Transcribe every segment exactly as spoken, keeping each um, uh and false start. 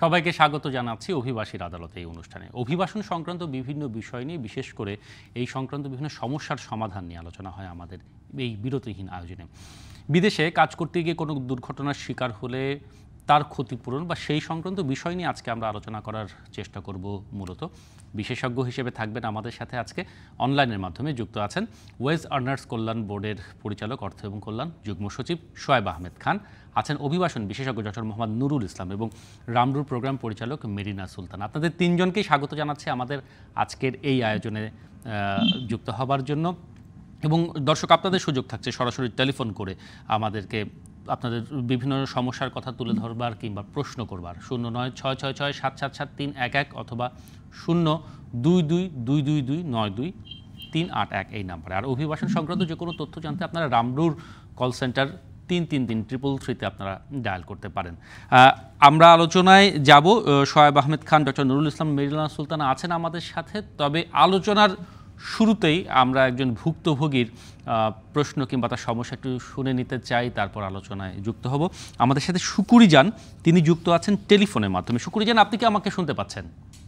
সবাইকে স্বাগত জানাচ্ছি অভিবাসীর আদালতে এই অনুষ্ঠানে। অভিবাসন সংক্রান্ত বিভিন্ন বিষয় নিয়ে, বিশেষ করে এই সংক্রান্ত বিভিন্ন সমস্যার সমাধান নিয়ে আলোচনা হয় আমাদের এই বিরতিহীন আয়োজনে। বিদেশে কাজ করতে গিয়ে কোনো দুর্ঘটনার শিকার হলে তার ক্ষতিপূরণ বা সেই সংক্রান্ত বিষয় নিয়ে আজকে আমরা আলোচনা করার চেষ্টা করব। মূলত বিশেষজ্ঞ হিসেবে থাকবেন আমাদের সাথে আজকে অনলাইনের মাধ্যমে যুক্ত আছেন ওয়েজ আর্নার্স কল্যাণ বোর্ডের পরিচালক, অর্থ এবং কল্যাণ যুগ্ম সচিব শোয়েব আহমেদ খান, আছেন অভিবাসন বিশেষজ্ঞ ডক্টর মোহাম্মদ নুরুল ইসলাম এবং রামরুর প্রোগ্রাম পরিচালক মেরিনা সুলতান। আপনাদের তিনজনকেই স্বাগত জানাচ্ছি আমাদের আজকের এই আয়োজনে যুক্ত হবার জন্য। এবং দর্শক, আপনাদের সুযোগ থাকছে সরাসরি টেলিফোন করে আমাদেরকে আপনাদের বিভিন্ন সমস্যার কথা তুলে ধরবার কিংবা প্রশ্ন করবার। শূন্য নয় ছয় ছয় ছয় সাত সাত সাত তিন এক এক অথবা শূন্য দুই দুই দুই দুই দুই নয় দুই তিন আট এক এই নাম্বারে। আর অভিবাসন সংক্রান্ত যে কোনো তথ্য জানতে আপনারা রামরুর কল সেন্টার তিন তিন তিন ট্রিপল থ্রিতে আপনারা ডায়াল করতে পারেন। আমরা আলোচনায় যাব। শোয়েব আহমেদ খান, ডক্টর নুরুল ইসলাম, মেরিনা সুলতানা আছেন আমাদের সাথে। তবে আলোচনার শুরুতেই আমরা একজন ভুক্তভোগীর প্রশ্ন কিংবা তার সমস্যা একটু শুনে নিতে চাই, তারপর আলোচনায় যুক্ত হব। আমাদের সাথে শুকুরি জান, তিনি যুক্ত আছেন টেলিফোনের মাধ্যমে। শুকুরি জান, আপনি কি আমাকে শুনতে পাচ্ছেন?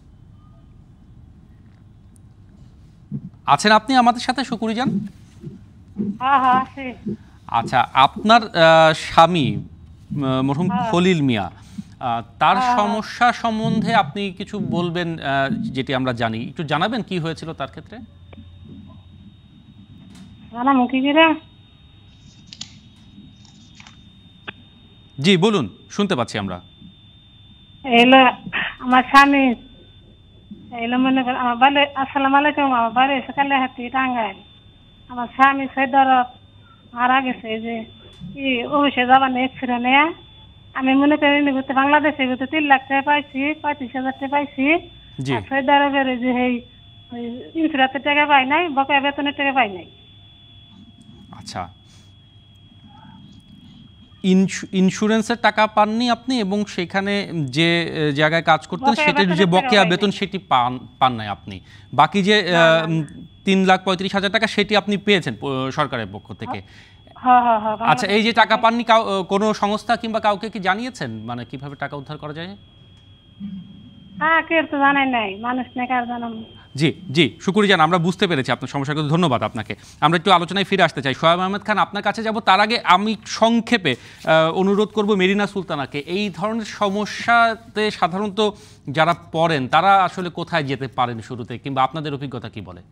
আছেন আপনি আমাদের সাথে শুকুরি জান? আচ্ছা, আপনার স্বামী মরহুম খলিল মিয়া, তার সমস্যা সম্বন্ধে আপনি কিছু বলবেন যেটি আমরা জানি, একটু জানাবেন কি হয়েছিল তার ক্ষেত্রে? জি বলুন, শুনতে পাচ্ছি আমরা। এলো আমার স্বামী, এলো মনে করেন আমার বাড়ি, আসসালামু আলাইকুম, আমার বাড়ি এসে কালে হাতি টাঙ্গাইল। আমার স্বামী সৈদরত মারা গেছে, যে কি অফিসে যাবার এক্সিডেন্ট নেয়া। আমি মনে করি ঘুরতে বাংলাদেশে ঘুরতে তিন লাখ টাকা পাইছি, পঁয়ত্রিশ হাজার টাকা পাইছি। সৌদি আরবের যে এই ইন্স্যুরেন্সের টাকা পাই নাই, বকেয়া বেতনের টাকা পাই নাই। আচ্ছা, ইন্স্যুরেন্সের টাকা পাননি আপনি, এবং সেখানে যে জায়গায় কাজ করতেন সেটার যে বকেয়া বেতন সেটি পান পান নাই আপনি। বাকি যে তিন লাখ পঁয়ত্রিশ হাজার টাকা সেটি আপনি পেয়েছেন সরকারের পক্ষ থেকে। আচ্ছা, এই যে টাকা পাননি, কোনো সংস্থা কিংবা কাউকে কি জানিয়েছেন, মানে কিভাবে টাকা উদ্ধার করা যায়? হ্যাঁ, কেউ তো জানাই নাই, মানুষ না কার জানাম। জি জি শুকুরি জান, আমরা বুঝতে পেরেছি আপনার সমস্যাগুলো, ধন্যবাদ আপনাকে। আমরা একটু আলোচনায় ফিরে আসতে চাই। শোয়েব আহমেদ খান, আপনার কাছে যাব। তার আগে আমি সংক্ষেপে অনুরোধ করব মেরিনা সুলতানাকে, এই ধরনের সমস্যাতে সাধারণত যারা পড়েন তারা আসলে কোথায় যেতে পারেন শুরুতে, কিংবা আপনাদের অভিজ্ঞতা কি বলে?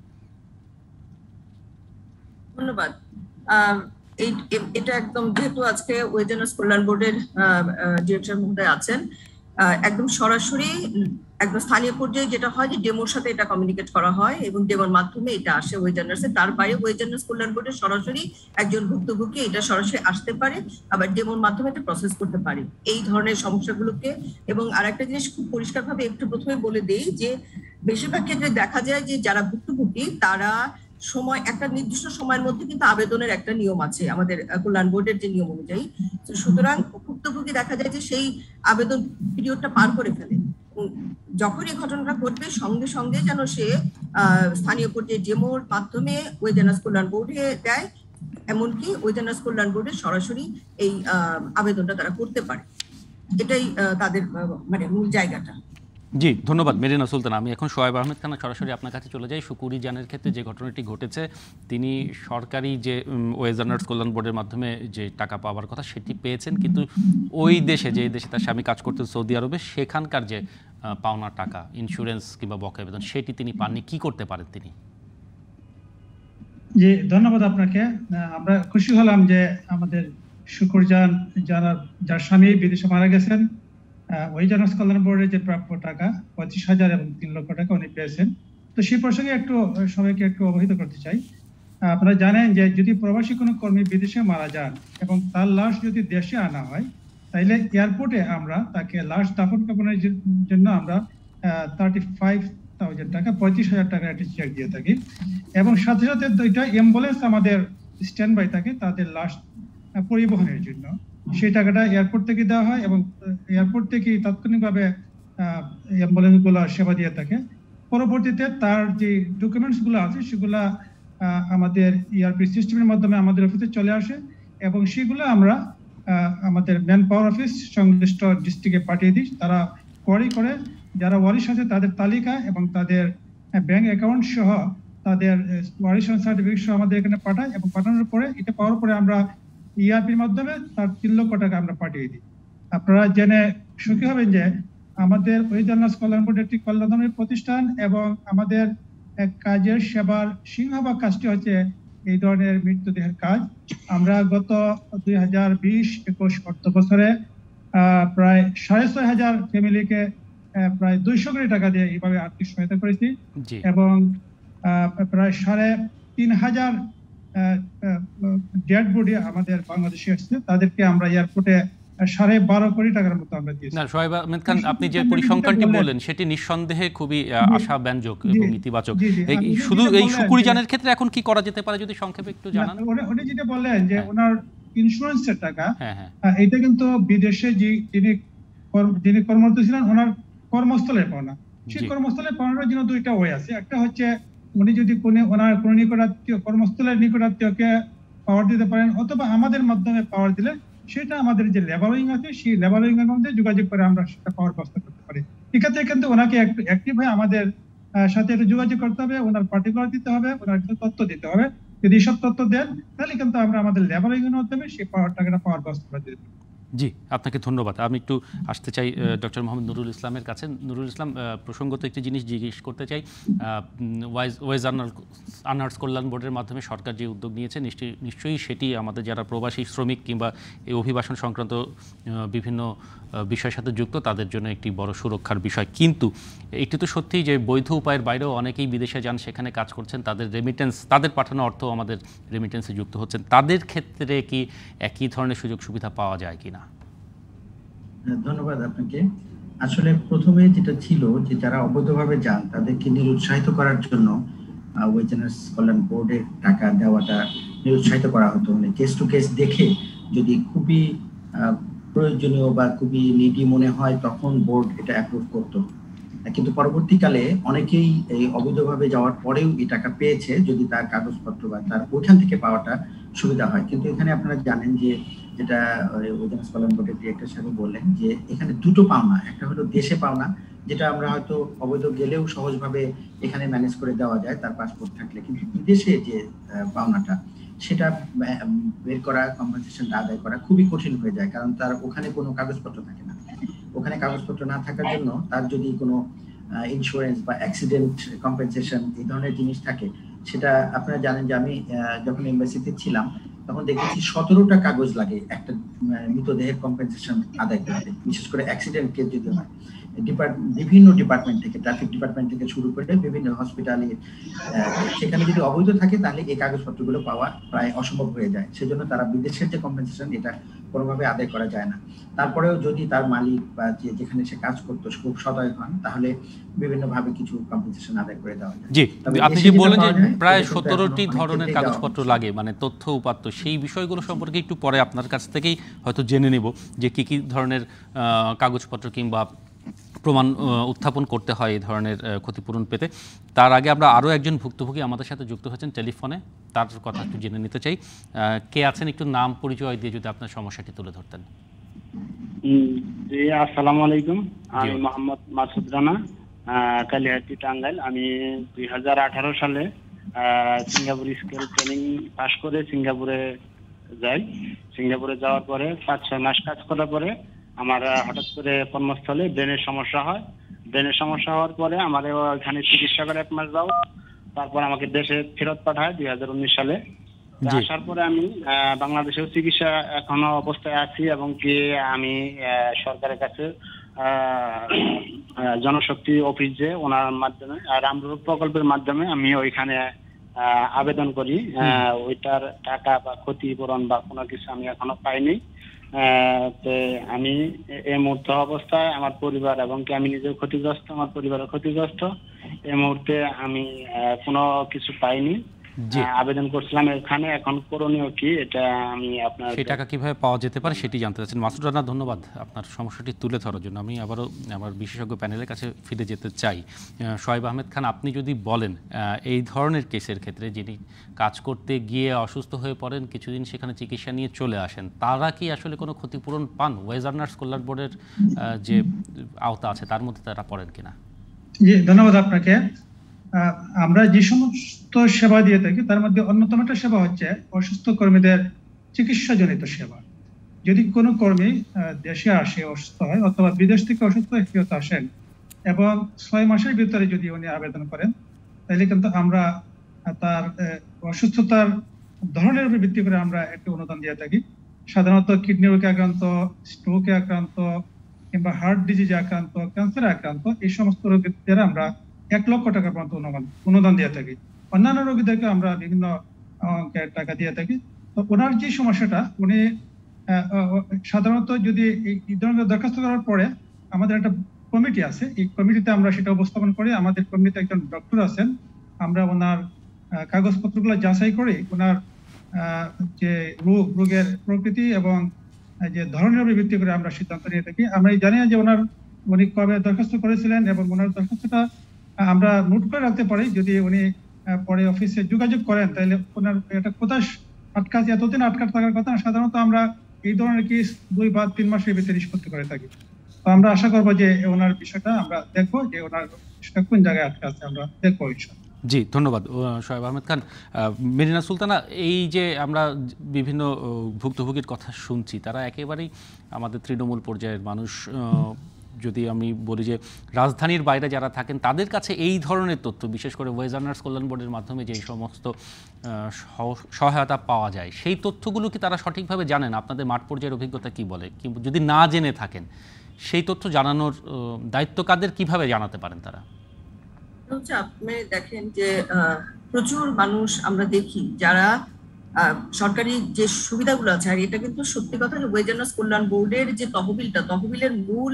ধন্যবাদ। এটা একদম, যেহেতু আজকে ওয়েজ আর্নার্স কল্যাণ বোর্ডের ডিরেক্টর মহোদয় আছেন, একদম সরাসরি একদম স্থানীয় পর্যায়ে যেটা হয় যে ডেমোর সাথে এটা কমিউনিকেট করা হয় এবং ডেমোর মাধ্যমে এটা আসে ওয়েজ আর্নার্সে। তার বাইরে ওয়েজ আর্নার্স কল্যাণ বোর্ডে সরাসরি একজন ভুক্তভোগী এটা সরাসরি আসতে পারে, আবার ডেমোর মাধ্যমে এটা প্রসেস করতে পারে এই ধরনের সমস্যাগুলোকে। এবং আরেকটা জিনিস খুব পরিষ্কারভাবে একটু প্রথমে বলে দেই যে বেশিরভাগ ক্ষেত্রে দেখা যায় যে যারা ভুক্তভোগী তারা সময়, একটা নির্দিষ্ট সময়ের মধ্যে কিন্তু আবেদনের একটা নিয়ম আছে আমাদের কল্যাণ বোর্ডের যে নিয়ম অনুযায়ী। সুতরাং ভুক্তভোগী দেখা যায় যে সেই আবেদন পিরিয়ডটা পার করে ফেলে। যখন এই ঘটনাটা ঘটবে সঙ্গে সঙ্গে যেন সে স্থানীয় পর্যায়ে ডেমোর মাধ্যমে ওয়েজ আর্নার্স কল্যাণ বোর্ডে দেয়, এমনকি ওয়েজ আর্নার্স কল্যাণ বোর্ডে সরাসরি এই আবেদনটা তারা করতে পারে। এটাই তাদের মানে মূল জায়গাটা। জি ধন্যবাদ মেরিনা সুলতানা। আমি এখন শোয়েব আহমেদ খান সরাসরি আপনার কাছে চলে যাই। শুকুরি জানের ক্ষেত্রে যে ঘটনাটি ঘটেছে, তিনি সরকারি যে ওয়েজ আর্নার্স কল্যাণ বোর্ডের মাধ্যমে যে টাকা পাওয়ার কথা সেটি পেয়েছেন, কিন্তু ওই দেশে, যে দেশে তার স্বামী কাজ করতেন সৌদি আরবে, সেখানকার যে পাওনা টাকা, ইন্স্যুরেন্স কিংবা বকেয়া বেতন, সেটি তিনি পাননি। কি করতে পারেন তিনি? জি ধন্যবাদ আপনাকে। আমরা খুশি হলাম যে আমাদের শুকুর জান, যারা যার স্বামী বিদেশে মারা গেছেন, ওয়েজ আর্নার্স কল্যাণ বোর্ডের যে প্রাপ্য টাকা পঁচিশ হাজার এবং তিন লক্ষ টাকা উনি পেয়েছেন। তো সেই প্রসঙ্গে একটু সবাইকে একটু অবহিত করতে চাই। আপনারা জানেন যে যদি প্রবাসী কোনো কর্মী বিদেশে মারা যান এবং তার লাশ যদি দেশে আনা হয়, তাইলে এয়ারপোর্টে আমরা তাকে লাশ দাফন কাফনের জন্য আমরা থার্টি ফাইভ থাউজেন্ড টাকা, পঁয়ত্রিশ হাজার টাকা একটা চেক দিয়ে থাকি। এবং সাথে সাথে দুইটা অ্যাম্বুলেন্স আমাদের স্ট্যান্ড বাই থাকে তাদের লাশ পরিবহনের জন্য। সেই টাকাটা এয়ারপোর্ট থেকে দেওয়া হয় এবং এয়ারপোর্ট থেকে তাৎক্ষণিকভাবে অ্যাম্বুলেন্স গুলো সেবা দিয়ে থাকে। পরবর্তীতে তার যে ডকুমেন্টস গুলো আছে সেগুলা আমাদের ইআরপি সিস্টেমের মাধ্যমে আমাদের অফিসে চলে আসে এবং সেগুলো আমরা আমাদের ম্যান পাওয়ার অফিস সংশ্লিষ্ট ডিস্ট্রিক্টে পাঠিয়ে দিই। তারা কোয়ারি করে যারা ওয়ারিশ আছে তাদের তালিকা এবং তাদের ব্যাংক অ্যাকাউন্ট সহ তাদের ওয়ারিশ সার্টিফিকেট সহ আমাদের এখানে পাঠায়, এবং পাঠানোর পরে এটা পাওয়ার পরে আমরা ইআরপির মাধ্যমে তার তিন লক্ষ টাকা আমরা পাঠিয়ে দিই। আপনারা জেনে সুখী হবেন যে আমাদের ওয়েজার্নাস কল্যাণ বোর্ড একটি কল্যাণমূলী প্রতিষ্ঠান, এবং আমাদের এক কাজের সেবার সিংহভাগ কাজটি হচ্ছে এই ধরনের মৃতদেহের কাজ। আমরা গত দুই হাজার বিশ একুশ অর্থ বছরে আহ প্রায় সাড়ে ছয় হাজার ফ্যামিলিকে প্রায় দুইশো কোটি টাকা দিয়ে এইভাবে আর্থিক সহায়তা করেছি, এবং প্রায় সাড়ে তিন হাজার ডেড বডি আমাদের বাংলাদেশে আসছে, তাদেরকে আমরা এয়ারপোর্টে সাড়ে বারো কোটি টাকার মতো আমরা দিয়েছি। না সোহাইব আহমেদ খান, আপনি যে পরিসংখ্যানটি বললেন সেটি নিঃসন্দেহে খুবই আশাব্যঞ্জক এবং ইতিবাচক। শুধু এই শুকুরিজানের ক্ষেত্রে এখন কি করা যেতে পারে যদি সংক্ষেপে একটু জানান? উনি যেটা বললেন যে ওনার ইন্স্যুরেন্সের টাকা, এটা কিন্তু বিদেশে যিনি যিনি কর্মরত ছিলেন ওনার কর্মস্থলে পাওনা, সেই কর্মস্থলে পাওয়ানোর জন্য দুইটা ওয়ে আছে। একটা হচ্ছে উনি যদি কোনো ওনার কোনো নিকটাত্মীয় কর্মস্থলের নিকটাত্মীয়কে পাওয়ার দিতে পারেন, অথবা আমাদের মাধ্যমে পাওয়ার দিলে সেটা আমাদের যে লেবার উইং আছে সেই লেবার উইং এর মধ্যে যোগাযোগ করে আমরা সেটা পাওয়ার ব্যবস্থা করতে পারি। এক্ষেত্রে কিন্তু ওনাকে একটু অ্যাক্টিভ হয়ে আমাদের সাথে একটু যোগাযোগ করতে হবে, ওনার পার্টিকুলার দিতে হবে, ওনার কিছু তথ্য দিতে হবে। যদি সব তথ্য দেন তাহলে কিন্তু আমরা আমাদের লেবার উইং এর মাধ্যমে সেই পাওয়ার টাকাটা পাওয়ার ব্যবস্থা করে দিতে পারি। জি, আপনাকে ধন্যবাদ। আমি একটু আসতে চাই ডক্টর মোহাম্মদ নুরুল ইসলামের কাছে। নুরুল ইসলাম, প্রসঙ্গত একটি জিনিস জিজ্ঞেস করতে চাই। ওয়াইজ ওয়েজ আর্নার্স কল্যাণ বোর্ডের মাধ্যমে সরকার যে উদ্যোগ নিয়েছে নিশ্চয়ই নিশ্চয়ই সেটি আমাদের যারা প্রবাসী শ্রমিক কিংবা এই অভিবাসন সংক্রান্ত বিভিন্ন বিষয়ের সাথে যুক্ত তাদের জন্য একটি বড় সুরক্ষার বিষয়। কিন্তু একটি তো সত্যিই যে বৈধ উপায়ের বাইরেও অনেকেই বিদেশে যান, সেখানে কাজ করছেন, তাদের রেমিটেন্স তাদের পাঠানো অর্থ আমাদের রেমিটেন্সে যুক্ত হচ্ছেন, তাদের ক্ষেত্রে কি একই ধরনের সুযোগ সুবিধা পাওয়া যায় কিনা? ধন্যবাদ আপনাকে। আসলে প্রথমে যেটা ছিল যে যারা অবৈধভাবে যান তাদেরকে নিরুৎসাহিত করার জন্য ওয়েজার্নাস কল্যাণ বোর্ডের টাকা দেওয়াটা নিরুৎসাহিত করা হতো। মানে কেস টু কেস দেখে যদি খুবই প্রয়োজনীয় বা খুবই নিডি মনে হয় তখন বোর্ড এটা অ্যাপ্রুভ করতো। কিন্তু পরবর্তীকালে অনেকেই এই অবৈধভাবে যাওয়ার পরেও এই টাকা পেয়েছে যদি তার কাগজপত্র বা তার ওইখান থেকে পাওয়াটা সুবিধা হয়। কিন্তু এখানে আপনারা জানেন যে যেটা ওয়েজার্নাস কল্যাণ বোর্ডের ডিরেক্টর সাহেব বললেন যে এখানে দুটো পাওনা, একটা হলো দেশে পাওনা যেটা আমরা হয়তো অবৈধ গেলেও সহজভাবে এখানে ম্যানেজ করে দেওয়া যায় তার পাসপোর্ট থাকলে, কিন্তু বিদেশে যে পাওনাটা সেটা বের করা, কম্পেনসেশনটা আদায় করা খুবই কঠিন হয়ে যায়, কারণ তার ওখানে কোনো কাগজপত্র থাকে না। ওখানে কাগজপত্র না থাকার জন্য তার যদি কোনো ইন্স্যুরেন্স বা অ্যাক্সিডেন্ট কম্পেনসেশন এই ধরনের জিনিস থাকে, সেটা আপনারা জানেন যে আমি যখন এমবাসিতে ছিলাম তখন দেখেছি সতেরোটা কাগজ লাগে একটা মৃতদেহের কম্পেনসেশন আদায় করতে, বিশেষ করে অ্যাক্সিডেন্ট কেস যদি হয়। বিভিন্ন ডিপার্টমেন্ট থেকে, ট্রাফিক ডিপার্টমেন্ট থেকে শুরু করে বিভিন্ন হসপিটালে, সেখানে যদি অবৈধ থাকে তাহলে এই কাগজপত্রগুলো পাওয়া প্রায় অসম্ভব হয়ে যায়। সেজন্য তারা বিদেশের যে কম্পেনসেশন এটা কোনোভাবে আদায় করা যায় না। তারপরেও যদি তার মালিক বা যে যেখানে সে কাজ করতো খুব সদয় হন তাহলে বিভিন্ন ভাবে কিছু কম্পেনসেশন আদায় করে দেওয়া যায়। জি, আপনি যে বলেন যে প্রায় সতেরোটি ধরনের কাগজপত্র লাগে, মানে তথ্য উপাত্ত, সেই বিষয়গুলো সম্পর্কে একটু পরে আপনার কাছ থেকেই হয়তো জেনে নেব যে কি কি ধরনের কাগজপত্র কিংবা প্রমাণ উত্থাপন করতে হয় এই ধরনের ক্ষতিপূরণ পেতে। তার আগে আমরা আরও একজন ভুক্তভোগী আমাদের সাথে যুক্ত হয়েছেন টেলিফোনে, তার কথা একটু জেনে নিতে চাই। কে আছেন, একটু নাম পরিচয় দিয়ে যদি আপনার সমস্যাটি তুলে ধরতেন। জি, আসসালামু আলাইকুম। আমি মোহাম্মদ মাসুদ রানা, কালিহাটি, টাঙ্গাইল। আমি দুই হাজার আঠারো সালে সিঙ্গাপুর স্কিল ট্রেনিং পাশ করে সিঙ্গাপুরে যাই। সিঙ্গাপুরে যাওয়ার পরে পাঁচ ছয় মাস কাজ করার পরে আমার হঠাৎ করে কর্মস্থলে ব্রেনের সমস্যা হয়। ব্রেনের সমস্যা হওয়ার পরে আমার ওখানে চিকিৎসা করে এক মাস যাও, তারপর আমাকে দেশে ফেরত পাঠায় দুই হাজার উনিশ সালে। আসার পরে আমি বাংলাদেশেও চিকিৎসা এখনো অবস্থায় আছি, এবং কি আমি সরকারের কাছে জনশক্তি অফিস যে ওনার মাধ্যমে রামরূপ প্রকল্পের মাধ্যমে আমি ওইখানে আবেদন করি। ওইটার টাকা বা ক্ষতিপূরণ বা কোনো কিছু আমি এখনো পাইনি। তো আমি এই মুহূর্তে অবস্থায় আমার পরিবার এবং কি আমি নিজেও ক্ষতিগ্রস্ত, আমার পরিবারের ক্ষতিগ্রস্ত। এই মুহূর্তে আমি কোনো কিছু পাইনি। জি। আহ, আবেদন করছিলাম এখানে, এখন করণীয় কি এটা আমি আপনার সেই টাকা কিভাবে পাওয়া যেতে পারে সেটি জানতে চাচ্ছেন। মাসুদ রানা, ধন্যবাদ আপনার সমস্যাটি তুলে ধরার জন্য। আমি আবারও আমার বিশেষজ্ঞ প্যানেলের কাছে ফিরে যেতে চাই। আহ, শোয়েব আহমেদ খান, আপনি যদি বলেন আহ, এই ধরনের কেসের ক্ষেত্রে যিনি কাজ করতে গিয়ে অসুস্থ হয়ে পড়েন, কিছুদিন সেখানে চিকিৎসা নিয়ে চলে আসেন, তারা কি আসলে কোনো ক্ষতিপূরণ পান? ওয়েজ আর্নার্স কল্যাণ বোর্ডের আহ, যে আওতা আছে তার মধ্যে তারা পড়েন কিনা? জি, ধন্যবাদ আপনাকে। আহ, আমরা যে সমস্ত সেবা দিয়ে থাকি তার মধ্যে অন্যতম একটা সেবা হচ্ছে অসুস্থ কর্মীদের চিকিৎসাজনিত সেবা। যদি কোনো কর্মী আহ, দেশে আসে অসুস্থ হয় অথবা বিদেশ থেকে অসুস্থ হয়ে ফেরত আসেন এবং ছয় মাসের ভিতরে যদি উনি আবেদন করেন, তাহলে কিন্তু আমরা আহ, তার আহ, অসুস্থতার ধরনের উপর ভিত্তি করে আমরা একটি অনুদান দিয়ে থাকি। সাধারণত কিডনি রোগে আক্রান্ত, স্ট্রোকে আক্রান্ত কিংবা হার্ট ডিজিজে আক্রান্ত, ক্যান্সারে আক্রান্ত, এই সমস্ত রোগীদের আমরা এক লক্ষ টাকা পর্যন্ত অনুদান অনুদান দিয়ে থাকি। অন্যান্য রোগীদেরকে আমরা বিভিন্ন অঙ্কের টাকা দিয়ে থাকি। তো ওনার যে সমস্যাটা, উনি আহ, আহ, সাধারণত যদি এই ধরনের দরখাস্ত করার পরে আমাদের একটা কমিটি আছে, এই কমিটিতে আমরা সেটা উপস্থাপন করি। আমাদের কমিটিতে একজন ডক্টর আছেন, আমরা ওনার আহ, কাগজপত্রগুলো যাচাই করে ওনার আহ, যে রোগ রোগের প্রকৃতি এবং যে ধরনের উপর ভিত্তি করে আমরা সিদ্ধান্ত নিয়ে থাকি। আমরা জানি যে ওনার উনি কবে দরখাস্ত করেছিলেন এবং ওনার দরখাস্তটা আমরা নোট করে রাখতে পারি। যদি উনি পরে অফিসে যোগাযোগ করেন তাহলে ওনার এটা কোথায় আটকা এতদিন আটকা থাকার কথা। সাধারণত আমরা এই ধরনের কেস দুই বা তিন মাসের ভিতরে নিষ্পত্তি করে থাকি। তো আমরা আশা করবো যে ওনার বিষয়টা আমরা দেখবো, যে ওনার বিষয়টা কোন জায়গায় আটকা আছে আমরা দেখবো ইনশাআল্লাহ। জি, ধন্যবাদ শোয়েব আহমেদ খান। মেরিনা সুলতানা, এই যে আমরা বিভিন্ন ভুক্তভোগীর কথা শুনছি, তারা একেবারেই আমাদের তৃণমূল পর্যায়ের মানুষ। যদি আমি বলি যে রাজধানীর বাইরে যারা থাকেন তাদের কাছে এই ধরনের তথ্য, বিশেষ করে ওয়েজ আর্নার্স কল্যাণ বোর্ডের মাধ্যমে যে সমস্ত সহায়তা পাওয়া যায়, সেই তথ্যগুলো কি তারা সঠিকভাবে জানেন? আপনাদের মাঠ পর্যায়ের অভিজ্ঞতা কি বলে? কিন্তু যদি না জেনে থাকেন, সেই তথ্য জানানোর দায়িত্ব কাদের, কিভাবে জানাতে পারেন তারা? হচ্ছে আপনি দেখেন যে প্রচুর মানুষ আমরা দেখি যারা সরকারি যে সুবিধাগুলো আছে, আর এটা কিন্তু সত্যি কথা যে ওয়েজ আর্নার্স কল্যাণ বোর্ডের যে তহবিলটা, তহবিলের মূল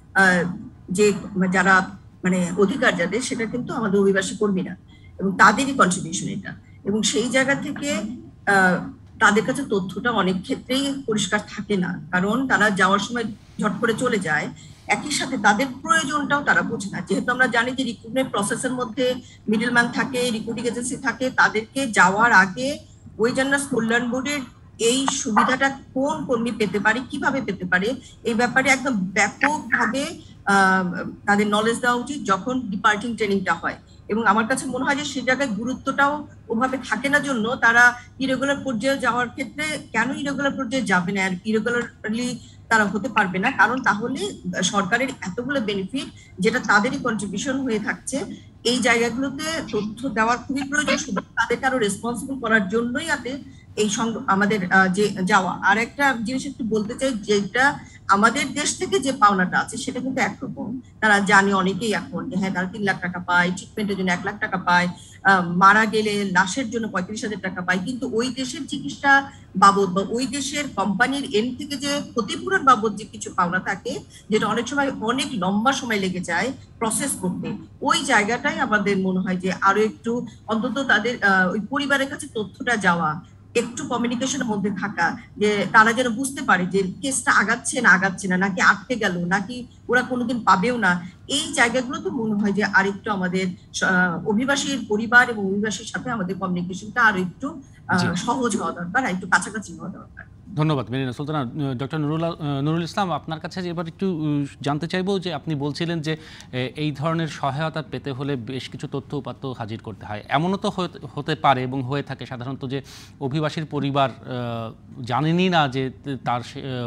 যে যারা মানে অধিকার যাদের, সেটা কিন্তু আমাদের অভিবাসী কর্মীরা এবং তাদেরই কন্ট্রিবিউশন এটা। এবং সেই জায়গা থেকে আহ তাদের কাছে তথ্যটা অনেক ক্ষেত্রেই পরিষ্কার থাকে না, কারণ তারা যাওয়ার সময় ঝট করে চলে যায়। একই সাথে তাদের প্রয়োজনটাও তারা বোঝে না, যেহেতু আমরা জানি যে রিক্রুটমেন্ট প্রসেসের মধ্যে মিডলম্যান থাকে, রিক্রুটিং এজেন্সি থাকে, তাদেরকে যাওয়ার আগে ওয়েজ আর্নার্স কল্যাণ বোর্ডের এই সুবিধাটা কোন কর্মী পেতে পারে, কিভাবে পেতে পারে, এই ব্যাপারে একদম ব্যাপকভাবে আহ তাদের নলেজ দেওয়া উচিত যখন ডিপার্টিং ট্রেনিংটা হয়। এবং আমার কাছে মনে হয় যে সেই জায়গায় গুরুত্বটাও ওভাবে থাকে না, জন্য তারা ইরেগুলার পর্যায়ে যাওয়ার ক্ষেত্রে কেন ইরেগুলার পর্যায়ে যাবে না, আর ইরেগুলারলি তারা হতে পারবে না, কারণ তাহলে সরকারের এতগুলো বেনিফিট যেটা তাদেরই কন্ট্রিবিউশন হয়ে থাকছে, এই জায়গাগুলোতে তথ্য দেওয়ার খুবই প্রয়োজন। শুধু তাদেরকে আরো রেসপন্সিবল করার জন্যই আতে এই আমাদের যে যাওয়া। আর একটা জিনিস একটু বলতে চাই, যেটা আমাদের দেশ থেকে যে পাওনাটা আছে সেটা কিন্তু একরকম। তারা জানে অনেকেই এখন যে হ্যাঁ তারা তিন লাখ টাকা পায়, ট্রিটমেন্টের জন্য এক লাখ টাকা পায়, মারা গেলে লাশের জন্য পঁয়ত্রিশ হাজার টাকা পায়, কিন্তু ওই দেশের চিকিৎসা বাবদ বা ওই দেশের কোম্পানির এন্ড থেকে যে ক্ষতিপূরণ বাবদ যে কিছু পাওনা থাকে, যেটা অনেক সময় অনেক লম্বা সময় লেগে যায় প্রসেস করতে, ওই জায়গাটাই আমাদের মনে হয় যে আরো একটু অন্তত তাদের ওই পরিবারের কাছে তথ্যটা যাওয়া, একটু কমিউনিকেশনের মধ্যে থাকা, যে তারা যেন বুঝতে পারে যে কেসটা আগাচ্ছে না আগাচ্ছে না, নাকি আটকে গেল, নাকি ওরা কোনোদিন পাবেও না। এই জায়গাগুলো তো মনে হয় যে আরেকটু আমাদের অভিবাসীর পরিবার এবং অভিবাসীর সাথে আমাদের কমিউনিকেশনটা আরো একটু সহজ হওয়া দরকার, আর একটু কাছাকাছি হওয়া দরকার। ধন্যবাদ মেরিনা সুলতানা। ডক্টর নুরুল নুরুল ইসলাম, আপনার কাছে এবার একটু জানতে চাইবো যে আপনি বলছিলেন যে এই ধরনের সহায়তা পেতে হলে বেশ কিছু তথ্য উপাত্ত হাজির করতে হয়। এমনও তো হতে পারে এবং হয়ে থাকে সাধারণত যে অভিবাসীর পরিবার জানেনই না যে তার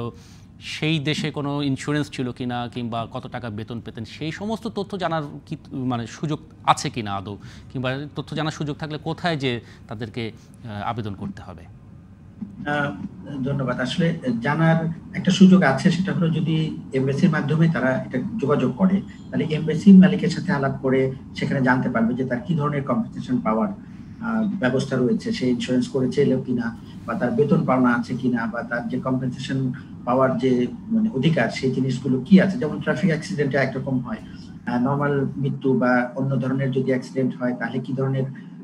সেই দেশে কোনো ইন্স্যুরেন্স ছিল কিনা কিংবা কত টাকা বেতন পেতেন, সেই সমস্ত তথ্য জানার কি মানে সুযোগ আছে কিনা আদৌ, কিংবা তথ্য জানার সুযোগ থাকলে কোথায় যে তাদেরকে আবেদন করতে হবে? ধন্যবাদ। আসলে জানার একটা সুযোগ আছে, সেটা হলো যদি এমবেসির মাধ্যমে তারা এটা যোগাযোগ করে, তাহলে এমবেসি মালিকের সাথে আলাপ করে সেখানে জানতে পারবে যে তার কি ধরনের কম্পেনসেশন পাওয়ার ব্যবস্থা রয়েছে, সে ইন্স্যুরেন্স করেছে কিনা, বা তার বেতন পাওনা আছে কিনা, বা তার যে কম্পেনসেশন পাওয়ার যে মানে অধিকার, সেই জিনিসগুলো কি আছে। যেমন ট্রাফিক অ্যাক্সিডেন্টে একরকম হয়, নর্মাল মৃত্যু বা অন্য ধরনের যদি অ্যাক্সিডেন্ট হয় তাহলে কি ধরনের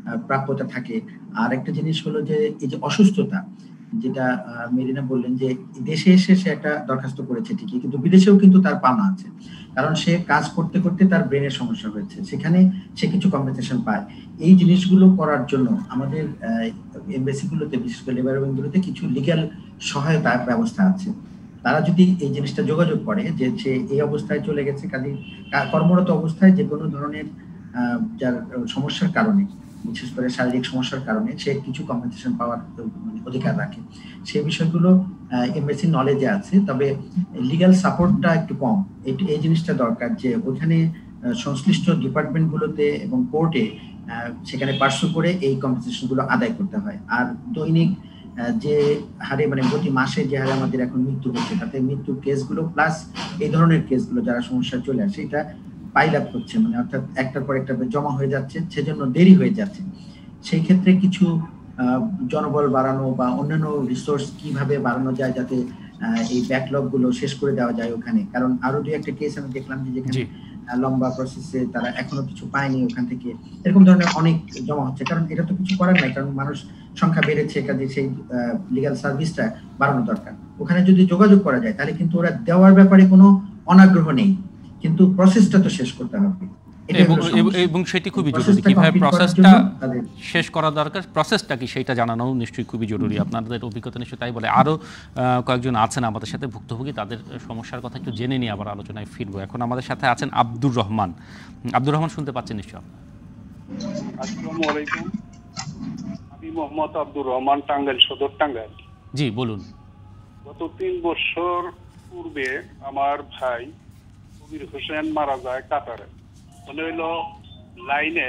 প্রাপ্যতা থাকে। আর একটা জিনিস হলো যে এই যে অসুস্থতা, যেটা মেরিনা বললেন যে দেশে এসে সে একটা দরখাস্ত করেছে ঠিকই, কিন্তু বিদেশেও কিন্তু তার পাওনা আছে, কারণ সে কাজ করতে করতে তার ব্রেনের সমস্যা হয়েছে, সেখানে সে কিছু কম্পেনসেশন পায়। এই জিনিসগুলো করার জন্য আমাদের এমবেসিগুলোতে, বিশেষ করে লেবার উইংগুলোতে কিছু লিগ্যাল সহায়তা ব্যবস্থা আছে। তারা যদি এই জিনিসটা যোগাযোগ করে যে সে এই অবস্থায় চলে গেছে, কাজে কর্মরত অবস্থায় যে কোনো ধরনের যার সমস্যার কারণে, বিশেষ করে শারীরিক সমস্যার কারণে সে কিছু কম্পেনসেশন পাওয়ার অধিকার রাখে, সেই বিষয়গুলো এমবেসি নলেজে আছে। তবে লিগ্যাল সাপোর্টটা একটু কম, এই জিনিসটা দরকার যে ওখানে সংশ্লিষ্ট ডিপার্টমেন্টগুলোতে এবং কোর্টে সেখানে পার্সু করে এই কম্পেনসেশন গুলো আদায় করতে হয়। আর দৈনিক যে হারে মানে প্রতি মাসে যে হারে আমাদের এখন মৃত্যু হচ্ছে, তাতে মৃত্যুর কেসগুলো প্লাস এই ধরনের কেসগুলো যারা সমস্যা চলে আসে এটা পাইল আপ হচ্ছে, মানে অর্থাৎ একটার পর একটা জমা হয়ে যাচ্ছে, সেজন্য দেরি হয়ে যাচ্ছে। সেই ক্ষেত্রে কিছু জনবল বাড়ানো বা অন্যান্য রিসোর্স কিভাবে বাড়ানো যায় যাতে এই ব্যাকলগ গুলো শেষ করে দেওয়া যায় ওখানে। কারণ আরো দুই একটা কেস আমি দেখলাম যে যেখানে লম্বা প্রসেসে তারা এখনো কিছু পায়নি, ওখান থেকে এরকম ধরনের অনেক জমা হচ্ছে। কারণ এটা তো কিছু করার নাই, কারণ মানুষ সংখ্যা বেড়েছে, কাজে সেই লিগ্যাল সার্ভিসটা বাড়ানো দরকার। ওখানে যদি যোগাযোগ করা যায় তাহলে কিন্তু ওরা দেওয়ার ব্যাপারে কোনো অনাগ্রহ নেই, কিন্তু প্রসেসটা তো শেষ করতে হবে, এবং সেটি খুবই জরুরি। কিভাবে প্রসেসটা শেষ করা দরকার, প্রসেসটা কি সেটা জানানো নিশ্চয়ই খুবই জরুরি। আপনাদের অভিজ্ঞতা নিশ্চয়ই তাই বলে। আরও কয়েকজন আছেন আমাদের সাথে ভুক্তভোগী, তাদের সমস্যার কথা একটু জেনে নিয়ে আবার আলোচনায় ফিরবো। এখন আমাদের সাথে আছেন আব্দুর রহমান। আব্দুর রহমান শুনতে পাচ্ছেন নিশ্চয়? আসসালামু আলাইকুম, আমি মোহাম্মদ আব্দুর রহমান, টাঙ্গাইল সদর, টাঙ্গাইল। জি বলুন। গত তিন বছর পূর্বে আমার ভাই কবির হোসেন মারা যায় কাতারে। মনে হইলো লাইনে,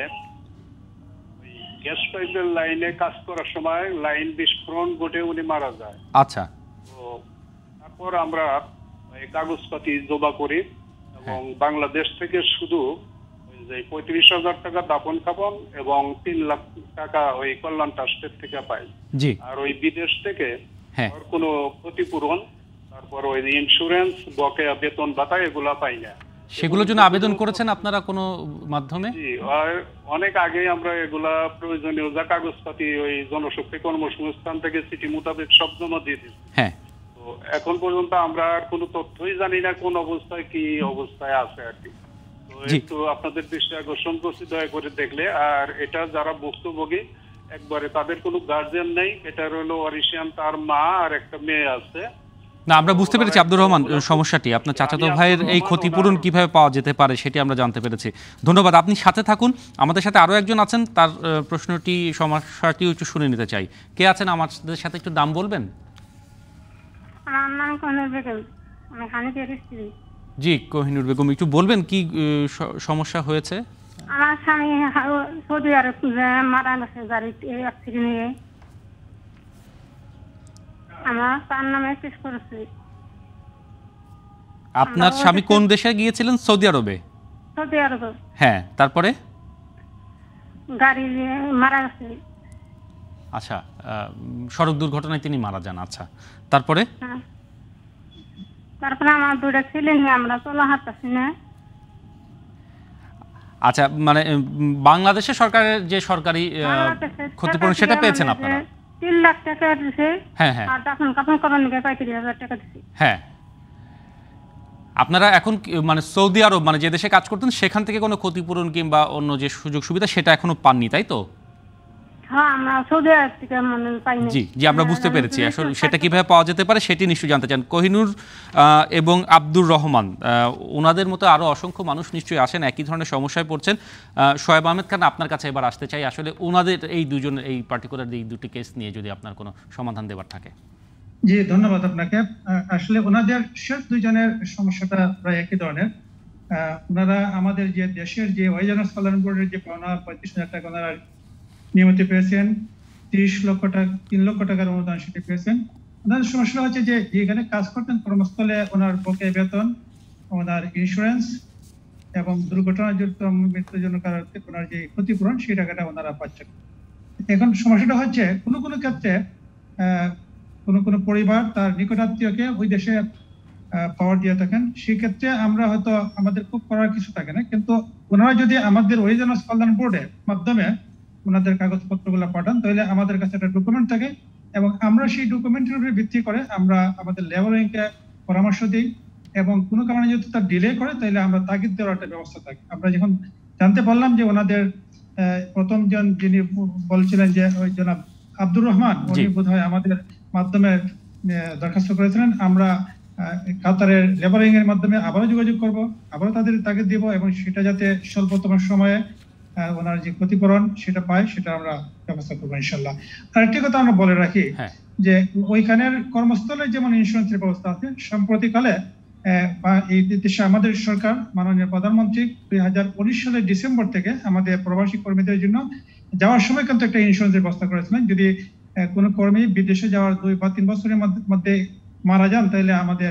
ওই গ্যাস পাইপের লাইনে কাজ করার সময় লাইন বিস্ফোরণ ঘটে উনি মারা যায়। আচ্ছা। তো তারপর আমরা এই কাগজপাতি জমা করি এবং বাংলাদেশ থেকে শুধু যে পঁয়ত্রিশ হাজার টাকা দাফন কাফন এবং তিন লাখ টাকা ওই কল্যাণ ট্রাস্টের থেকে পাই। জি। আর ওই বিদেশ থেকে কোনো ক্ষতিপূরণ, তারপর ওই ইন্স্যুরেন্স, বকেয়া বেতন ভাতা এগুলা পাই না। সেগুলোর জন্য আবেদন করেছেন আপনারা কোনো মাধ্যমে? জি, অনেক আগে আমরা এগুলা প্রয়োজনীয় যা কাগজপাতি ওই জনশক্তি কর্মসংস্থান থেকে চিঠি মোতাবেক সব জমা দিয়ে দিচ্ছি। হ্যাঁ। তো এখন পর্যন্ত আমরা আর কোনো তথ্যই জানি না কোন অবস্থায় কি অবস্থায় আছে আর কি। তো একটু আপনাদের দৃষ্টি আকর্ষণ করছি, দয়া করে দেখলে। আর এটা যারা ভুক্তভোগী একবারে তাদের কোনো গার্জিয়ান নেই, এটা হলো ওয়ারিশিয়ান, তার মা আর একটা মেয়ে আছে। না, আমরা বুঝতে পেরেছি আব্দুর রহমান সমস্যাটি। আপনার চাচাতো ভাইয়ের এই ক্ষতিপূরণ কিভাবে পাওয়া যেতে পারে সেটি আমরা জানতে পেরেছি। ধন্যবাদ, আপনি সাথে থাকুন। আমাদের সাথে আরও একজন আছেন, তার প্রশ্নটি, সমস্যাটিও একটু শুনে নিতে চাই। কে আছেন আমাদের সাথে, একটু নাম বলবেন? আমার নাম কোহিনুর বেগম, আমি হানিফের স্ত্রী। জি কোহিনুর বেগম, একটু বলবেন কি সমস্যা হয়েছে? আমার স্বামী সৌদি আরব মারা গেছে গাড়িতে অ্যাক্সিডেন্ট হয়ে। আমার তার নামে কেস করেছে। আপনার স্বামী কোন দেশে গিয়েছিলেন? সৌদি আরবে। সৌদি আরব। হ্যাঁ, তারপরে? গাড়ি মারা গেছে। আচ্ছা, সড়ক দুর্ঘটনায় তিনি মারা যান। আচ্ছা, তারপরে? তারপরে আমার দুটো ছেলে নিয়ে আমরা চলা হাঁটতেছি না। আচ্ছা, মানে বাংলাদেশে সরকারের যে সরকারি ক্ষতিপূরণ সেটা পেয়েছেন আপনারা? তিন লাখ টাকা দিছে। হ্যাঁ হ্যাঁ। আর তখন কাপড় কাপড় নিয়ে পঁয়ত্রিশ হাজার টাকা দিছে। হ্যাঁ। আপনারা এখন মানে সৌদি আরব, মানে যে দেশে কাজ করতেন সেখান থেকে কোনো ক্ষতিপূরণ কিংবা অন্য যে সুযোগ সুবিধা সেটা এখনো পাননি, তাই তো? হ্যাঁ, আমরা সৌদি আরব থেকে মানে পাইনি। জি জি, আমরা বুঝতে পেরেছি। আসলে সেটা কিভাবে পাওয়া যেতে পারে সেটি নিশ্চয়ই জানতে চান। কোহিনুর এবং আব্দুর রহমান, ওনাদের মতো আরও অসংখ্য মানুষ নিশ্চয়ই আসেন, একই ধরনের সমস্যায় পড়ছেন। শোয়েব আহমেদ খান, আপনার কাছে এবার আসতে চাই। আসলে ওনাদের এই দুজনের এই পার্টিকুলার এই দুটি কেস নিয়ে যদি আপনার কোনো সমাধান দেওয়ার থাকে। জি ধন্যবাদ আপনাকে। আসলে ওনাদের শেষ দুইজনের সমস্যাটা প্রায় একই ধরনের। ওনারা আমাদের যে দেশের যে ওয়াইজনাস কল্যাণ বোর্ডের যে পাওনা পঁয়ত্রিশ হাজার টাকা ওনারা নিয়মিত পেয়েছেন, তিরিশ লক্ষ টাকা তিন লক্ষ টাকার অনুদান সেটি পেয়েছেন। ওনাদের সমস্যা হচ্ছে যে যেখানে কাজ করতেন কর্মস্থলে ওনার বকেয়া বেতন, ওনার ইন্স্যুরেন্স এবং দুর্ঘটনাজনিত মৃত্যুর জন্য ওনার যে ক্ষতিপূরণ সেই টাকাটা ওনারা পাচ্ছেন। এখন সমস্যাটা হচ্ছে কোনো কোনো ক্ষেত্রে আহ কোনো কোনো পরিবার তার নিকটাত্মীয়কে ওই দেশে পাওয়ার দিয়ে থাকেন, সেক্ষেত্রে আমরা হয়তো আমাদের খুব করার কিছু থাকে না। কিন্তু ওনারা যদি আমাদের ওয়াইজনাস কল্যাণ বোর্ডের মাধ্যমে ওনাদের কাগজপত্রগুলো পাঠান, তাহলে আমাদের কাছে একটা ডকুমেন্ট থাকে এবং আমরা সেই ডকুমেন্টের উপরে ভিত্তি করে আমরা আমাদের লেবার উইংকে পরামর্শ দিই এবং কোনো কারণে যদি তার ডিলে করে তাহলে আমরা তাগিদ দেওয়ার একটা ব্যবস্থা থাকে। আমরা যখন জানতে পারলাম যে ওনাদের প্রথম জন যিনি বলছিলেন যে ওই জনাব আব্দুর রহমান, উনি বোধহয় আমাদের মাধ্যমে দরখাস্ত করেছিলেন, আমরা কাতারের লেবারিং এর মাধ্যমে আবারও যোগাযোগ করব, আবারও তাদের তাগিদ দিব এবং সেটা যাতে স্বল্পতম সময়ে ওনার যে ক্ষতিপূরণ সেটা পায় সেটা আমরা ব্যবস্থা করবো ইনশাল্লাহ। আর একটি কথা আমরা বলে রাখি যে ওইখানের কর্মস্থলে যেমন ইন্স্যুরেন্সের ব্যবস্থা আছে, সম্প্রতিকালে এই দেশে আমাদের সরকার মাননীয় প্রধানমন্ত্রী দুই হাজার উনিশ সালের ডিসেম্বর থেকে আমাদের প্রবাসী কর্মীদের জন্য যাওয়ার সময় কিন্তু একটা ইন্স্যুরেন্সের ব্যবস্থা করেছিলেন। যদি কোনো কর্মী বিদেশে যাওয়ার দুই বা তিন বছরের মধ্যে মারা যান তাহলে আমাদের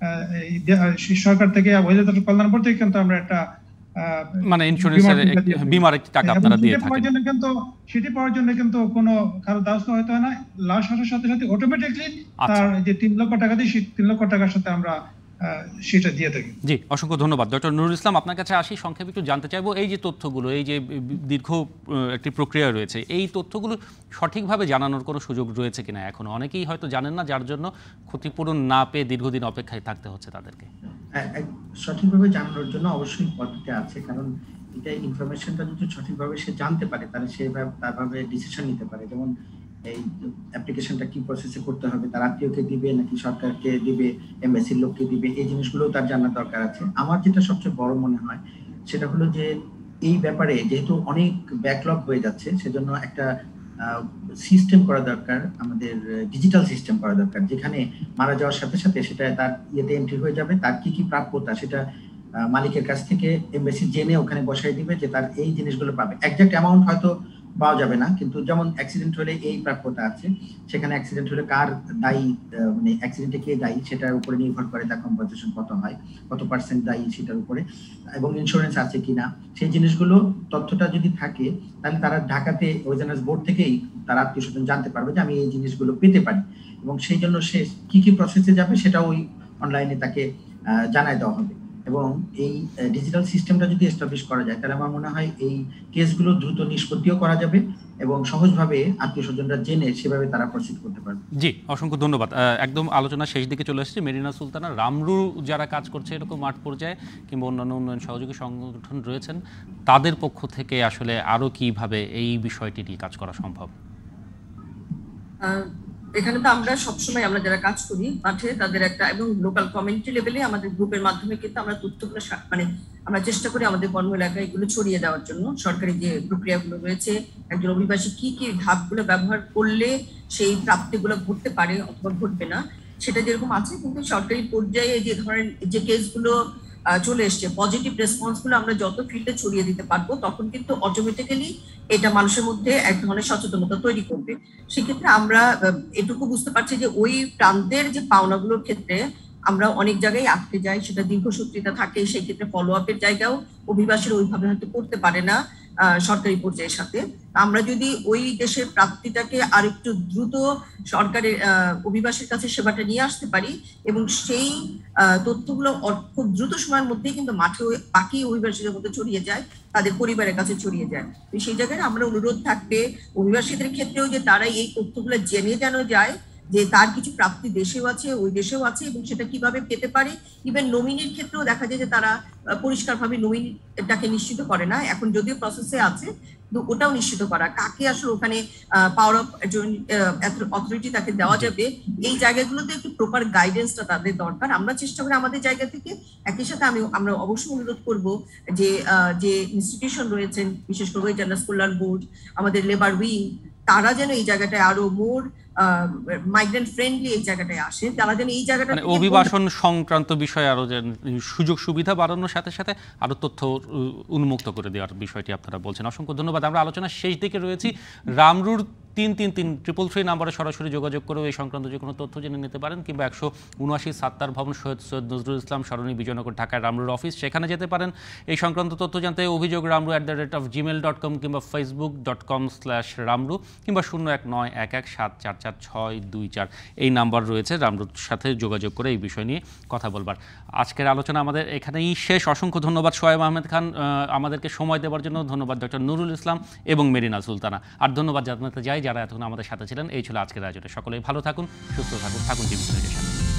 সরকার থেকে কল্যাণ বোর্ড থেকে কিন্তু আমরা একটা মানে ইন্স্যুরেন্সের বীমার একটা টাকা আপনারা দিয়ে থাকেন, কিন্তু সেটি পাওয়ার জন্য কিন্তু কোনো কারো দ্বারস্থ হতে হয় না। লাশ আসার সাথে সাথে অটোমেটিকলি তার যে তিন লক্ষ টাকা দিয়ে সেই তিন লক্ষ টাকার সাথে আমরা সেটা দিয়ে থাকি। জি, অসংখ্য ধন্যবাদ। ডক্টর নুরুল ইসলাম, আপনার কাছে আসি, সংক্ষেপে একটু জানতে চাইবো এই যে তথ্যগুলো, এই যে দীর্ঘ একটি প্রক্রিয়া রয়েছে, এই তথ্যগুলো সঠিকভাবে জানানোর কোনো সুযোগ রয়েছে কিনা এখনো? অনেকেই হয়তো জানেন না, যার জন্য ক্ষতিপূরণ না পেয়ে দীর্ঘদিন অপেক্ষায় থাকতে হচ্ছে তাদেরকে। সঠিকভাবে জানানোর জন্য অবশ্যই পদ্ধতি আছে, কারণ এটা ইনফরমেশনটা যদি সঠিকভাবে সে জানতে পারে তাহলে সে তারভাবে ডিসিশন নিতে পারে। যেমন এই অ্যাপ্লিকেশনটা কি প্রসেসে করতে হবে, তার আত্মীয়কে দিবে নাকি সরকারকে দিবে, এমবাসির লোককে দিবে, এই জিনিসগুলো তার জানার দরকার আছে। আমার যেটা সবচেয়ে বড় মনে হয় সেটা হলো যে এই ব্যাপারে যেহেতু অনেক ব্যাকলগ হয়ে যাচ্ছে, সেজন্য একটা সিস্টেম করা দরকার, আমাদের ডিজিটাল সিস্টেম করা দরকার, যেখানে মারা যাওয়ার সাথে সাথে সেটা তার ইয়েতে এন্ট্রি হয়ে যাবে, তার কি কি প্রাপ্যতা সেটা মালিকের কাছ থেকে এমবাসি জেনে ওখানে বসাই দিবে যে তার এই জিনিসগুলো পাবে। একজ্যাক্ট অ্যামাউন্ট হয়তো পাওয়া যাবে না, কিন্তু যেমন অ্যাক্সিডেন্ট হলে এই প্রাপ্যতা আছে, সেখানে অ্যাক্সিডেন্ট হলে কার দায়ী, মানে অ্যাক্সিডেন্টে কে দায়ী সেটার উপরে নির্ভর করে তার কম্পেনসেশন কত হয়, কত পার্সেন্ট দায়ী সেটার উপরে, এবং ইন্স্যুরেন্স আছে কিনা সেই জিনিসগুলো তথ্যটা যদি থাকে তাহলে তারা ঢাকাতে ওয়েজেনার্স বোর্ড থেকেই তার আত্মীয় স্বজন জানতে পারবে যে আমি এই জিনিসগুলো পেতে পারি, এবং সেই জন্য সে কি কি প্রসেসে যাবে সেটা ওই অনলাইনে তাকে জানায় দেওয়া হবে। এবং এই ডিজিটাল সিস্টেমটা যদি এস্টাবলিশ করা যায় তাহলে আমার মনে হয় এই কেসগুলো দ্রুত নিষ্পত্তিও করা যাবে এবং সহজভাবে আত্মীয় স্বজনরা জেনে সেভাবে তারা প্রসিড করতে পারবে। জি, অসংখ্য ধন্যবাদ। একদম আলোচনা শেষ দিকে চলে এসেছে। মেরিনা সুলতানা, রামরু যারা কাজ করছে এরকম মাঠ পর্যায়ে কিংবা অন্যান্য উন্নয়ন সহযোগী সংগঠন রয়েছেন, তাদের পক্ষ থেকে আসলে আরো কিভাবে এই বিষয়টি নিয়ে কাজ করা সম্ভব? এখানে তো আমরা সবসময় আমরা যারা কাজ করি মাঠে তাদের একটা, এবং লোকাল কমিউনিটি লেভেলে আমাদের গ্রুপের মাধ্যমে কিন্তু আমরা তথ্যগুলো মানে আমরা চেষ্টা করি আমাদের কর্ম এলাকায় এগুলো ছড়িয়ে দেওয়ার জন্য। সরকারি যে প্রক্রিয়াগুলো রয়েছে, একজন অভিবাসী কি কি ধাপগুলো ব্যবহার করলে সেই প্রাপ্তিগুলো ঘটতে পারে অথবা ঘটবে না সেটা যেরকম আছে, কিন্তু সরকারি পর্যায়ে যে ধরনের যে কেসগুলো চলে এসছে পজিটিভ রেসপন্স গুলো আমরা যত ফিল্ডে ছড়িয়ে দিতে পারবো তখন কিন্তু অটোমেটিক্যালি এটা মানুষের মধ্যে এক ধরনের সচেতনতা তৈরি করবে। সেক্ষেত্রে আমরা এটুকু বুঝতে পারছি যে ওই প্রান্তের যে পাওনাগুলোর ক্ষেত্রে আমরা অনেক জায়গায় আটকে যাই, সেটা দীর্ঘসূত্রিতা থাকে, সেই ক্ষেত্রে ফলো আপের জায়গাও অভিবাসীরা ওইভাবে হয়তো করতে পারে না সরকারি পর্যায়ের সাথে। আমরা যদি ওই দেশের প্রাপ্তিটাকে আর একটু দ্রুত সরকারের অভিবাসীর কাছে সেবাটা নিয়ে আসতে পারি এবং সেই তথ্যগুলো খুব দ্রুত সময়ের মধ্যেই কিন্তু মাঠে বাকি অভিবাসীদের মধ্যে ছড়িয়ে যায়, তাদের পরিবারের কাছে ছড়িয়ে যায়। তো সেই জায়গায় আমরা অনুরোধ থাকবে অভিবাসীদের ক্ষেত্রেও যে তারা এই তথ্যগুলো জেনে যেন যায় যে তার কিছু প্রাপ্তি দেশেও আছে, ওই দেশেও আছে, এবং সেটা কিভাবে পেতে পারে। ইভেন নমিনির ক্ষেত্রেও দেখা যায় যে তারা পরিষ্কারভাবে নমিনিটাকে নিশ্চিত করে না, এখন যদিও প্রসেসে আছে, ওটাও নিশ্চিত করা কাকে আসলে ওখানে পাওয়ার অফ অথরিটি তাকে দেওয়া যাবে, এই জায়গাগুলোতে একটু প্রপার গাইডেন্সটা তাদের দরকার। আমরা চেষ্টা করি আমাদের জায়গা থেকে। একই সাথে আমি আমরা অবশ্যই অনুরোধ করব যে যে ইনস্টিটিউশন রয়েছেন, বিশেষ করে ওয়েজেনার্স কল্যাণ বোর্ড, আমাদের লেবার উইং, তারা যেন এই জায়গাটায় আরো মোর মাইগ্রেন্ট ফ্রেন্ডলি এই জায়গাটায় আসে, তারা যেন এই জায়গাটা মানে অভিবাসন সংক্রান্ত বিষয়ে আরো যে সুযোগ সুবিধা বাড়ানোর সাথে সাথে আরো তথ্য উন্মুক্ত করে দেওয়ার বিষয়টি আপনারা বলছেন। অসংখ্য ধন্যবাদ। আমরা আলোচনার শেষ দিকে রয়েছি। রামরুর তিন তিন তিন ট্রিপল থ্রি নাম্বারে সরাসরি যোগাযোগ করেও এই সংক্রান্ত যে কোনো তথ্য জেনে নিতে পারেন, কিংবা একশো উনআশি সাত্তার ভবন সৈয়দ সৈয়দ নজরুল ইসলাম সরণি বিজয়নগর ঢাকায় রামরুর অফিস, সেখানে যেতে পারেন এই সংক্রান্ত তথ্য জানতে। অভিযোগ Ramru at the rate of gmail dot com কিংবা Facebook dot com slash Ramru কিংবা শূন্য এক নয় এক এক সাত চার চার ছয় দুই চার এই নাম্বার রয়েছে রামরুর সাথে যোগাযোগ করে এই বিষয় নিয়ে কথা বলবার। আজকের আলোচনা আমাদের এখানেই শেষ। অসংখ্য ধন্যবাদ সোয়েব আহমেদ খান আমাদেরকে সময় দেওয়ার জন্য, ধন্যবাদ ডক্টর নুরুল ইসলাম এবং মেরিনা সুলতানা, আর ধন্যবাদ জানাতে যাই যারা এতক্ষণ আমাদের সাথে ছিলেন। এই ছিল আজকের আয়োজনে। সকলেই ভালো থাকুন, সুস্থ থাকুন, থাকুন টিভি।